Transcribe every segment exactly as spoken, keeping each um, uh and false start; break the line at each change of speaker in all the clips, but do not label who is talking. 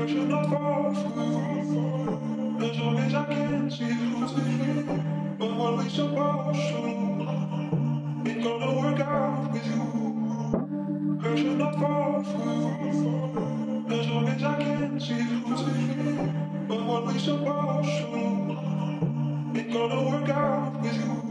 should not fall for you. As long as I can see who's the you. But what we supposed to? Ain't gonna work out with you. I should not fall for you. As long as I can see who's the you. But what we supposed to? Ain't gonna work out with you.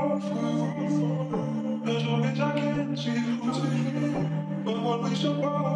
As long as I can see who's the you, but what we supposed